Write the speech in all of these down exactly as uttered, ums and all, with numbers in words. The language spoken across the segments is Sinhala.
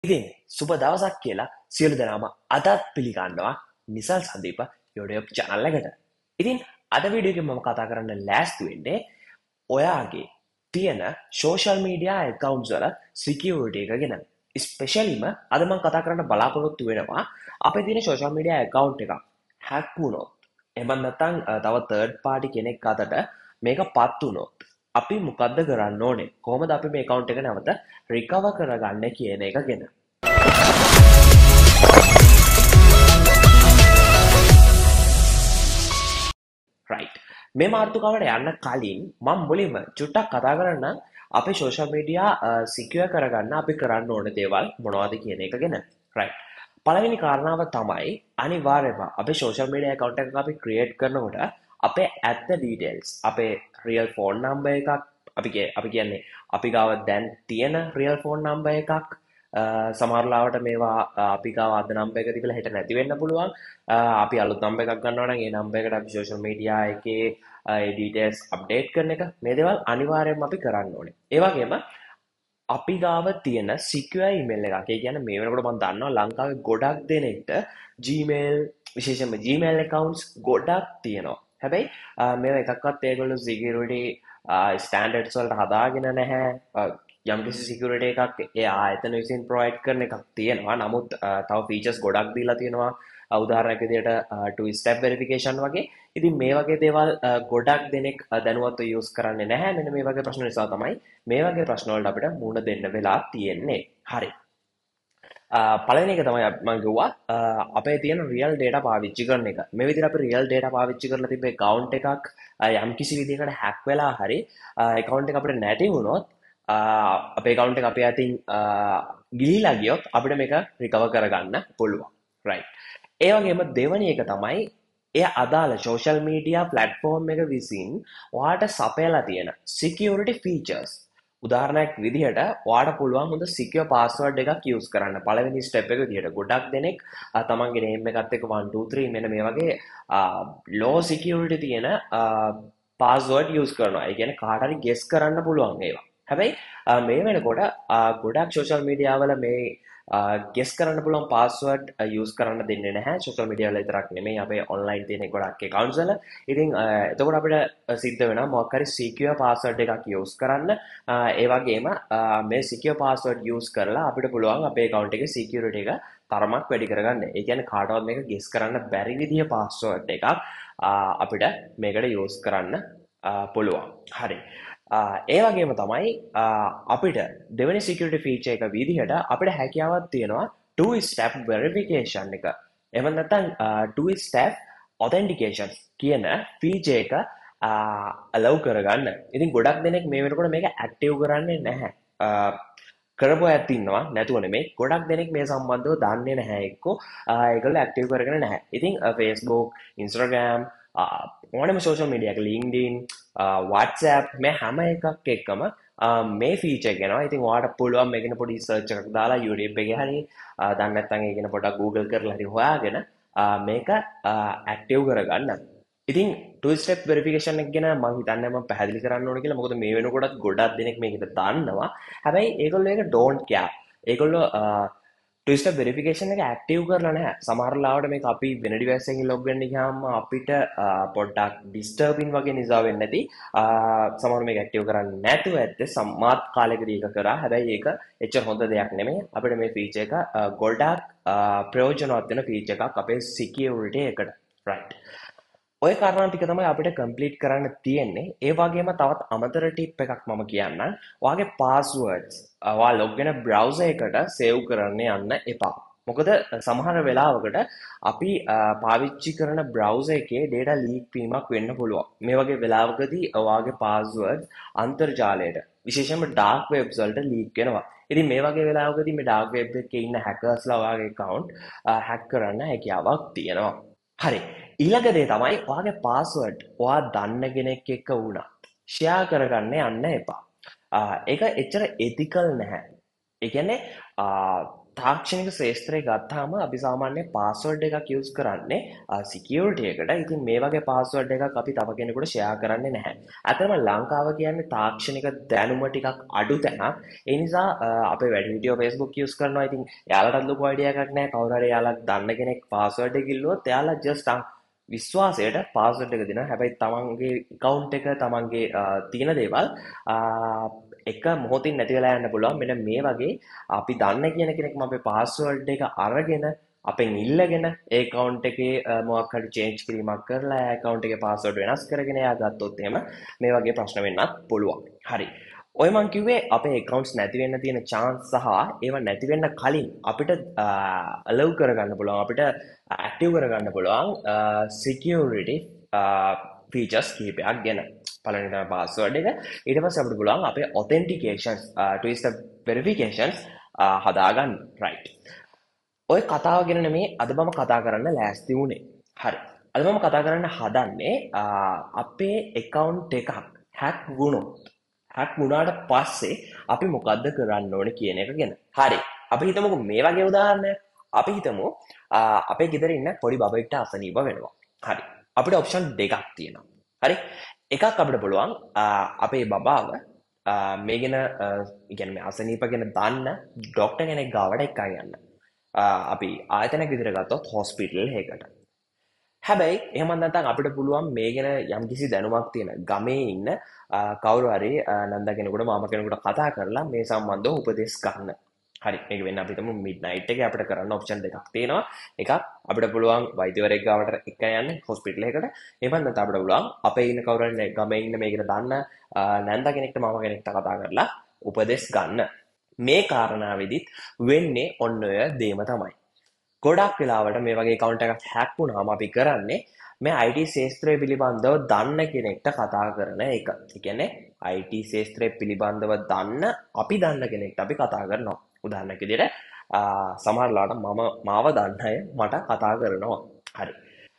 ඉතින් සුබ දවසක් කියලා සියලු දෙනාම අදත් පිළිගන්නවා නිසල් සන්දීප YouTube channel එකට. ඉතින් අද වීඩියෝ එකෙන් මම කතා කරන්න ලෑස්ති වෙන්නේ ඔයාගේ තියෙන social media accounts වල security එක ගැන. ස්පෙෂලිම අද මම කතා කරන්න බලාපොරොත්තු වෙනවා අපේ තියෙන social media account එක hack වුණොත් එහෙම නැත්නම් තව third party කෙනෙක් අතට මේක පත් වුණොත් අපි මොකද්ද කරන්න ඕනේ? කොහොමද අපි මේ account එක නැවත recover කරගන්නේ කියන එක ගැන. right. මේ මාතෘකාවට යන්න කලින් මම මුලින්ම චුට්ටක් කතා කරන්න අපේ social media secure කරගන්න අපි කරන්න ඕන දේවල් මොනවද කියන එක ගැන. right. පළවෙනි කාරණාව තමයි අනිවාර්යයෙන්ම අපේ social media account එකක් අපි create කරනකොට අපේ ඇත්ත details අපේ real phone number එකක් අපි අපි කියන්නේ අපි ගාව දැන් තියෙන real phone number එකක් සමහරලාවට මේවා අපි ගාව අද නම්බර් එක තිබිලා හෙට නැති වෙන්න පුළුවන්. අපි අලුත් නම්බර් එකක් ගන්නවා නම් ඒ නම්බර් එකට අපි social media එකේ ඒ details update කරන එක මේ දේවල් අනිවාර්යයෙන්ම අපි කරන්න ඕනේ. ඒ වගේම අපි ගාව තියෙන secure email එකක්. ඒ කියන්නේ මේ වෙනකොට මම දන්නවා ලංකාවේ ගොඩක් දෙනෙක්ට Gmail විශේෂයෙන්ම Gmail accounts ගොඩක් තියෙනවා. හැබැයි මේවා එකක්වත් ඒගොල්ලෝ security standards වලට හදාගෙන නැහැ. යම්කිසි security එකක් ඒ ආයතන විසින් provide කරන එකක් තියෙනවා. නමුත් තව features ගොඩක් දීලා තියෙනවා. උදාහරණයක් විදිහට two step verification වගේ. ඉතින් මේ වගේ දේවල් ගොඩක් දෙනෙක් දැනුවත්ව use කරන්නේ නැහැ. මෙන්න මේ වගේ ප්‍රශ්න නිසා තමයි මේ වගේ ප්‍රශ්න වලට අපිට මුහුණ දෙන්න වෙලා තියෙන්නේ. හරි. පළවෙනි එක තමයි මම කිව්වා අපේ තියෙන real data පාවිච්චි කරන එක. මේ විදිහට අපි real data පාවිච්චි කරලා තිබ්බ account එකක් යම්කිසි විදිහකට hack වෙලා හරි account එක අපිට නැති වුණොත් අපේ account එක අපේ අතින් ගිලිලා ගියොත් අපිට මේක recover කරගන්න පුළුවන්. right. ඒ වගේම දෙවෙනි එක තමයි එය අදාළ social media platform එක විසින් ඔයාට සපයලා තියෙන security features. උදාහරණයක් විදිහට ඔයාට පුළුවන් හොඳ secure password එකක් use කරන්න. පළවෙනි step එක විදිහට ගොඩක් දෙනෙක් තමන්ගේ name එකත් එක්ක one two three මෙන්න මේ වගේ low security තියෙන password use කරනවා. ඒ කියන්නේ කාට හරි guess කරන්න පුළුවන් ඒවා. හැබැයි මේ වෙනකොට ගොඩක් social media වල මේ guess කරන්න පුළුවන් password use කරන්න දෙන්නේ නැහැ. social media වල විතරක් නෙමෙයි අපේ online තියෙන ගොඩක් accounts වල. ඉතින් එතකොට අපිට සිද්ධ වෙනවා මොකක් හරි secure password එකක් use කරන්න. ඒ වගේම මේ secure password use කරලා අපිට පුළුවන් අපේ account එකේ security එක තරමක් වැඩි කරගන්න. ඒ කියන්නේ කාටවත් මේක guess කරන්න බැරි විදිහේ password එකක් අපිට මේකට use කරන්න පුළුවන්. හරි. ඒ වගේම තමයි අපිට දෙවෙනි security feature එක විදිහට අපිට හැකියාවක් තියෙනවා two step verification එක. එහෙම නැත්නම් two step authentication කියන feature එක allow කරගන්න. ඉතින් ගොඩක් දෙනෙක් මේ වෙනකොට මේක active කරන්නේ නැහැ. කරපු අයත් ඉන්නවා නැතුව නෙමෙයි. ගොඩක් දෙනෙක් මේ සම්බන්ධව දන්නේ නැහැ එක්කෝ ඒගොල්ලෝ active කරගෙන නැහැ. ඉතින් Facebook, Instagram ඕනෑම social media එක LinkedIn, WhatsApp මේ හැම එකක් එක්කම මේ feature එක එනවා. ඉතින් ඔයාලට පුළුවන් මේකෙන පොඩි search එකක් දාලා YouTube එකේ හරි දන්නේ නැත්නම් ඒකෙන පොඩක් Google කරලා හරි හොයාගෙන මේක active කරගන්න. ඉතින් two step verification එක ගැන මම හිතන්නේ මම පැහැදිලි කරන්න ඕනේ කියලා. මොකද මේ වෙනකොටත් ගොඩක් දෙනෙක් මේකට දන්නවා. හැබැයි ඒගොල්ලෝ ඒක don't care. ඒගොල්ලෝ two step verification එක active කරලා නැහැ. සමහර ලාවට මේක අපි වෙන device එකකින් log වෙන්න ගියාම අපිට පොඩ්ඩක් disturbing වගේ නිසා වෙන්නේ නැති සමහර මේක active කරන්නේ නැතුව ඇත්තේ සම්මාත් කාලයකදී ඒක කරා. හැබැයි ඒක එච්චර හොඳ දෙයක් නෙමෙයි. අපිට මේ feature එක ගොඩක් ප්‍රයෝජනවත් වෙන feature එකක් අපේ security එකට. right. ඔය කාරණා ටික තමයි අපිට complete කරන්න තියෙන්නේ. ඒ වගේම තවත් අමතර tip එකක් මම කියන්නම්. ඔයාගේ passwords ඔයා log වෙන browser එකට save කරන්න යන්න එපා. මොකද සමහර වෙලාවකට අපි පාවිච්චි කරන browser එකේ data leak වීමක් වෙන්න පුළුවන්. මේ වගේ වෙලාවකදී ඔයාගේ passwords අන්තර්ජාලයට විශේෂයෙන්ම dark webs වලට leak වෙනවා. ඉතින් මේ වගේ වෙලාවකදී මේ dark web එකේ ඉන්න hackersලා ඔයාගේ account hack කරන්න හැකියාවක් තියෙනවා. හරි. ඊළඟ දේ තමයි ඔයාගේ password ඔයා දන්න කෙනෙක් එක්ක වුණා share කරගන්න යන්න එපා. ඒක එච්චර ethical නැහැ. ඒ කියන්නේ තාක්ෂණික ශේත්‍රය ගත්තාම අපි සාමාන්‍ය පාස්වර්ඩ් එකක් යූස් කරන්නේ සිකියුරිටි එකට. ඉතින් මේ වගේ පාස්වර්ඩ් එකක් අපි තව කෙනෙකුට ෂෙයා කරන්නේ නැහැ. අතරම ලංකාව කියන්නේ තාක්ෂණික දැනුම ටිකක් අඩු තැනක්. ඒ නිසා අපේ වැඩිහිටියෝ Facebook යූස් කරනවා. ඉතින් එයාලටත් ලොකු අයිඩියා එකක් නැහැ. කවුරු හරි එයාලා දන්න කෙනෙක් පාස්වර්ඩ් එක ඉල්ලුවොත් එයාලා ජස්ට් විශ්වාසයට පාස්වර්ඩ් එක දෙනවා. හැබැයි තමන්ගේ account එක තමන්ගේ තියෙන දේවල් එක මොහොතින් නැති වෙලා යන්න පුළුවන්. මෙන්න මේ වගේ අපි දන්න කියන කෙනෙක්ම අපේ පාස්වර්ඩ් එක අරගෙන අපෙන් ඉල්ලගෙන ඒ account එකේ මොකක් හරි change කිරීමක් කරලා ඒ account එකේ password වෙනස් කරගෙන එයා ගත්තොත් එහෙම මේ වගේ ප්‍රශ්න වෙන්නත් පුළුවන්. හරි. ඔය මං කිව්වේ අපේ accounts නැති වෙන්න තියෙන chance සහ ඒවා නැති වෙන්න කලින් අපිට allow කරගන්න පුළුවන් අපිට active කරගන්න පුළුවන් security features කිහිපයක් ගැන. පළවෙනි තමයි password එක. ඊට පස්සේ අපිට පුළුවන් අපේ authentications two step verifications හදාගන්න. right. ඔය කතාව ගැන නෙමේ අද මම කතා කරන්න ලෑස්ති වුණේ. හරි. අද මම කතා කරන්න හදන්නේ අපේ account එකක් hack වුණොත් hack වුණාට පස්සේ අපි මොකද්ද කරන්න ඕනේ කියන එක ගැන. හරි. අපි හිතමුකෝ මේ වගේ උදාහරණයක්. අපි හිතමු අපේ ගෙදර ඉන්න පොඩි බබෙක්ට අසනීප වෙනවා. හරි. අපිට option දෙකක් තියෙනවා. හරි. එකක් අපිට පුළුවන් අපේ බබාව මේ ගැන කියන්නේ මේ අසනීප ගැන දන්න ડોක්ටර් කෙනෙක් ගාවට එක්කන් යන්න. අපි ආයතනයක් විදිහට ගත්තොත් හොස්පිටල් එකකට. හැබැයි එහෙම නැත්නම් අපිට පුළුවන් මේ ගැන යම්කිසි දැනුමක් තියෙන ගමේ ඉන්න කවුරු හරි නන්දා කෙනෙකුට මාමා කෙනෙකුට කතා කරලා මේ සම්බන්ධව උපදෙස් ගන්න. හරි. මේක වෙන්න අපි හිතමු මිඩ්නයිට් එකේ අපිට කරන්න ඔප්ෂන් දෙකක් තියෙනවා. එකක් අපිට පුළුවන් වෛද්‍යවරයෙක් ගාවට එක්ක යන්න හොස්පිටල් එකකට. එහෙම නැත්නම් අපිට පුළුවන් අපේ ඉන්න කවුරු හරි ගමේ ඉන්න මේකට දන්න නන්දා කෙනෙක්ට මාමා කෙනෙක්ට කතා කරලා උපදෙස් ගන්න. මේ කාරණාවෙදිත් වෙන්නේ ඔන්න ඔය දේම තමයි. ගොඩක් වෙලාවට මේ වගේ account එකක් hack වුණාම අපි කරන්නේ මේ I T ශාස්ත්‍රය පිළිබඳව දන්න කෙනෙක්ට කතා කරන එක. ඒ කියන්නේ I T ශාස්ත්‍රය පිළිබඳව දන්න අපි දන්න කෙනෙක්ට අපි කතා කරනවා. උදාහරණයක් විදිහට සමහරලාට මම මාව දන්න අය මට කතා කරනවා. හරි.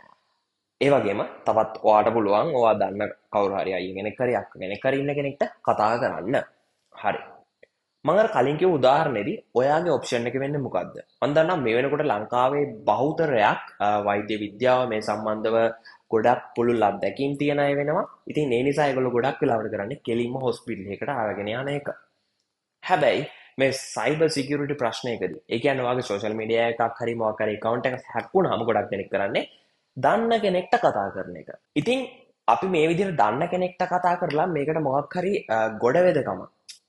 ඒ වගේම තවත් ඔයාට පුළුවන් ඔයා දන්න කවුරු හරි අයියා කෙනෙක් හරි අක්කා කෙනෙක් හරි ඉන්න කෙනෙක්ට කතා කරන්න. හරි. මම අර කලින් කියපු උදාහරණෙදී ඔයාගේ ඔප්ෂන් එක වෙන්නේ මොකද්ද? මම දන්නවා මේ වෙනකොට ලංකාවේ බහුතරයක් වෛද්‍ය විද්‍යාව මේ සම්බන්ධව ගොඩක් පුළුල් අත්දැකීම් තියන අය වෙනවා. ඉතින් ඒ නිසා ඒගොල්ලෝ ගොඩක් වෙලාවට කරන්නේ කෙලින්ම හොස්පිටල් එකකට ආවගෙන යන එක. හැබැයි මේ සයිබර් සිකියුරිටි ප්‍රශ්නයකදී ඒ කියන්නේ ඔයාගේ සෝෂල් මීඩියා එකක් හරි මොකක් හරි account එකක් hack වුණාම ගොඩක් දෙනෙක් කරන්නේ දන්න කෙනෙක්ට කතා කරන එක. ඉතින් අපි මේ විදිහට දන්න කෙනෙක්ට කතා කරලා මේකට මොකක් හරි ගොඩ වෙදකම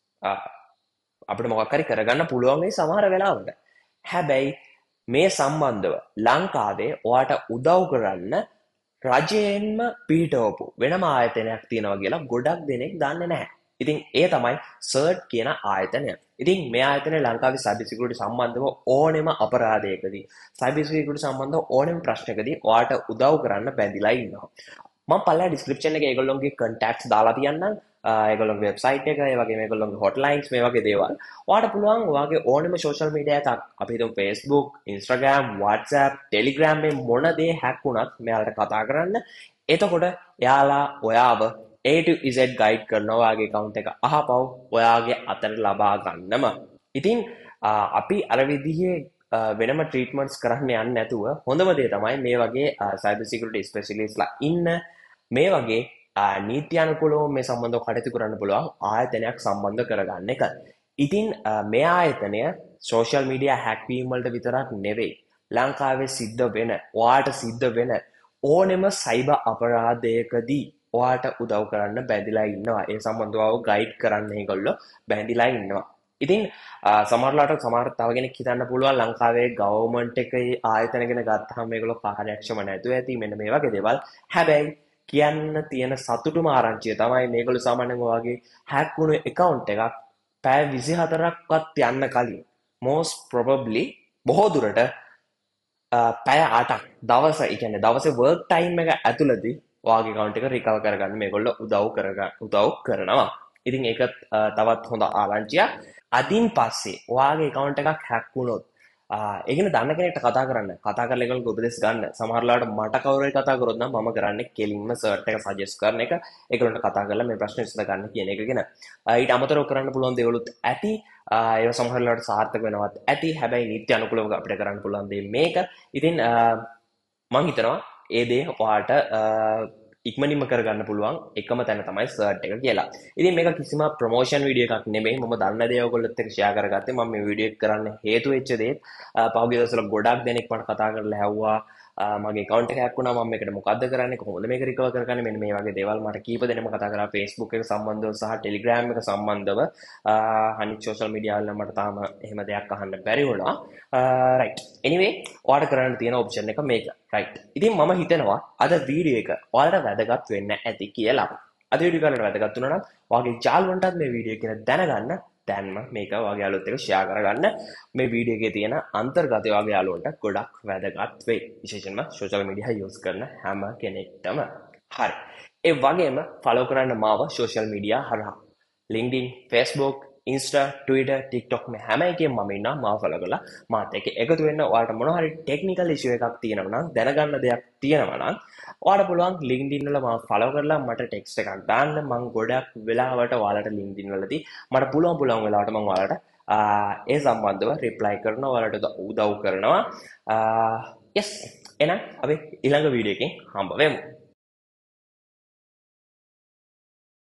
අපිට මොකක් හරි කරගන්න පුළුවන් වෙයි සමහර වෙලාවට. හැබැයි මේ සම්බන්ධව ලංකාවේ ඔයාට උදව් කරන්න රජයෙන්ම පිටවපු වෙනම ආයතනයක් තියෙනවා කියලා ගොඩක් දෙනෙක් දන්නේ නැහැ. ඉතින් ඒ තමයි සර්ට් කියන ආයතනය. ඉතින් මේ ආයතනය ලංකාවේ සයිබර් සිකියුරිටි සම්බන්ධව ඕනෙම අපරාධයකදී සයිබර් සිකියුරිටි සම්බන්ධව ඕනෙම ප්‍රශ්නකදී ඔයාට උදව් කරන්න බැඳිලා ඉන්නවා. මම පල්ලා ඩිස්ක්‍රිප්ෂන් එකේ ඒගොල්ලෝගේ contacts දාලා තියන්නම්. ඒගොල්ලෝගේ වෙබ්සයිට් එක, ඒ වගේම ඒගොල්ලෝගේ hotlines මේ වගේ දේවල්. ඔයාට පුළුවන් ඔයාගේ ඕනෙම social media එකක් අපි හිතමු Facebook, Instagram, WhatsApp, Telegram මේ මොන දේ hack වුණත් මෙයාලට කතා කරන්න. එතකොට එයාලා ඔයාව A to Z guide කරනවා ඔයාගේ account එක අහපව් ඔයාගේ අතට ලබා ගන්නම. ඉතින් අපි අර විදිහේ වෙනම ට්‍රීට්මන්ට්ස් කරන්න යන්නේ නැතුව හොඳම දේ තමයි මේ වගේ cyber security specialistලා ඉන්න මේ වගේ නීත්‍යානුකූලව මේ සම්බන්ධව කටයුතු කරන්න පුළුවන් ආයතනයක් සම්බන්ධ කරගන්න එක. ඉතින් මේ ආයතනය social media hack වීම වලට විතරක් නෙවෙයි ලංකාවේ සිද්ධ වෙන ඔයාට සිද්ධ වෙන ඕනෙම cyber අපරාධයකදී ඔයාට උදව් කරන්න බැඳිලා ඉන්නවා. ඒ සම්බන්ධව ගයිඩ් කරන්න ඒගොල්ලෝ බැඳිලා ඉන්නවා. ඉතින් සමහරලාට සමහර තව කෙනෙක් හිතන්න පුළුවන් ලංකාවේ ගවර්න්මන්ට් එකේ ආයතන ගැන ගත්තාම මේගොල්ලෝ කාර්යක්ෂම නැතුව ඇති මෙන්න මේ වගේ දේවල්. හැබැයි කියන්න තියෙන සතුටුම ආරංචිය තමයි මේගොල්ලෝ සාමාන්‍යයෙන් ඔයාගේ හැක් වුණු account එකක් පැය විසිහතරක්වත් යන්න කලින් most probably බොහෝ දුරට පැය අටක් දවස ඒ කියන්නේ දවසේ work time එක ඇතුළතදී ඔයාගේ account එක recover කරගන්න මේගොල්ලෝ උදව් කරගන්න උදව් කරනවා. ඉතින් ඒක තවත් හොඳ ආරංචියක්. අදින් පස්සේ ඔයාගේ account එකක් hack වුණොත් ඒගෙන දන්න කෙනෙක්ට කතා කරන්න කතා කරලා ඒගොල්ලෝ උපදෙස් ගන්න. සමහරලාට මට කවුරු හරි කතා කරොත් නම් මම කරන්නේ කෙලින්ම සර්ට් එක සජෙස්ට් කරන එක. ඒගොල්ලන්ට කතා කරලා මේ ප්‍රශ්න විසඳ ගන්න කියන එක ගැන. ඊට අමතරව කරන්න පුළුවන් දේවලුත් ඇති. ඒවා සමහරලාට සාර්ථක වෙනවත් ඇති. හැබැයි නිත්‍ය අනුකූලව අපිට කරන්න පුළුවන් දේ මේක. ඉතින් මම හිතනවා ඒ දේ ඔයාලට ඉක්මනින්ම කරගන්න පුළුවන් එකම තැන තමයි සර්ට් එක කියලා. ඉතින් මේක කිසිම ප්‍රොමෝෂන් වීඩියෝ එකක් නෙමෙයි. මම දන්න දේ ඔයගොල්ලොත් එක්ක ෂෙයා කරගත්තේ. මම මේ වීඩියෝ එක කරන්න හේතු වෙච්ච දේ පහුගිය දවස්වල ගොඩක් දෙනෙක් මට කතා කරලා හැව්වා මගේ account එක හැක් වුණා මම මේකට මොකද්ද කරන්නේ කොහොමද මේක recover කරගන්නේ මෙන්න මේ වගේ දේවල් මට කීප දෙනෙක්ම කතා කරා Facebook එක සම්බන්ධව සහ Telegram එක සම්බන්ධව අනිත් social media වල මට තාම එහෙම දෙයක් අහන්න බැරි වුණා right anyway ඔයාලට කරන්න තියෙන option එක මේක right ඉතින් මම හිතනවා අද වීඩියෝ එක ඔයාලට වැදගත් වෙන්න ඇති කියලා අද වීඩියෝ එක වැදගත් වුණා නම් ඔයාගේ යාළුවන්ටත් මේ වීඩියෝ එක දැනගන්න දැන්ම මේක ඔයාගේ යාළුවොත් එක්ක ෂෙයා කරගන්න මේ වීඩියෝ එකේ තියෙන අන්තර්ගතය ඔයාගේ යාළුවන්ට ගොඩක් වැදගත් වෙයි විශේෂයෙන්ම social media use කරන හැම කෙනෙක්ටම හරි ඒ වගේම follow කරන්න මාව social media හරහා LinkedIn Facebook Insta Twitter TikTok මේ හැම එකෙම මම ඉන්නවා මාව follow කරලා මාත් එක්ක එකතු වෙන්න ඔයාලට මොනවා හරි technical issue එකක් තියෙනවා නම් දැනගන්න දෙයක් තියෙනවා නම් ඔයාලට පුළුවන් LinkedIn වල මාව follow කරලා මට text එකක් දාන්න මම ගොඩක් වෙලාවට ඔයාලට LinkedIn වලදී මට පුළුවන් පුළුවන් වෙලාවට මම ඔයාලට ඒ සම්බන්ධව reply කරනවා ඔයාලට උදව් කරනවා yes එහෙනම් අපි ඊළඟ වීඩියෝ එකෙන් හම්බ වෙමු